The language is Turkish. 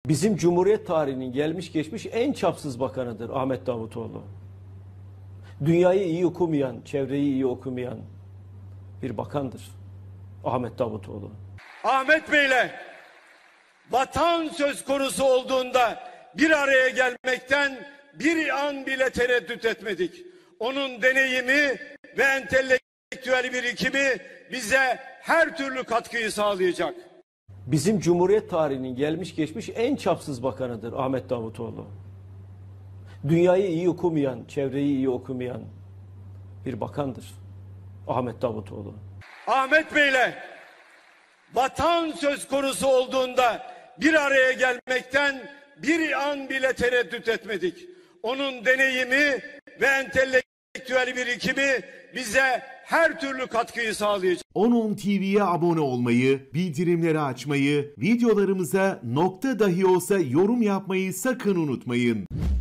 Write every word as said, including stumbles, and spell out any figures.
Bizim Cumhuriyet tarihinin gelmiş geçmiş en çapsız bakanıdır Ahmet Davutoğlu. Dünyayı iyi okumayan, çevreyi iyi okumayan bir bakandır Ahmet Davutoğlu. Ahmet Bey'le vatan söz konusu olduğunda bir araya gelmekten bir an bile tereddüt etmedik. Onun deneyimi ve entelektüel birikimi bize her türlü katkıyı sağlayacak. Bizim Cumhuriyet tarihinin gelmiş geçmiş en çapsız bakanıdır Ahmet Davutoğlu. Dünyayı iyi okumayan, çevreyi iyi okumayan bir bakandır Ahmet Davutoğlu. Ahmet Bey'le vatan söz konusu olduğunda bir araya gelmekten bir an bile tereddüt etmedik. Onun deneyimi ve entelektüel birikimi bize her türlü katkıyı sağlayacak. on on T V'ye abone olmayı, bildirimleri açmayı, videolarımıza nokta dahi olsa yorum yapmayı sakın unutmayın.